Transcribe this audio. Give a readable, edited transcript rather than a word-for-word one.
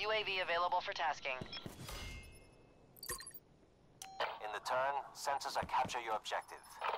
UAV available for tasking. In the turn, sensors are capture your objective.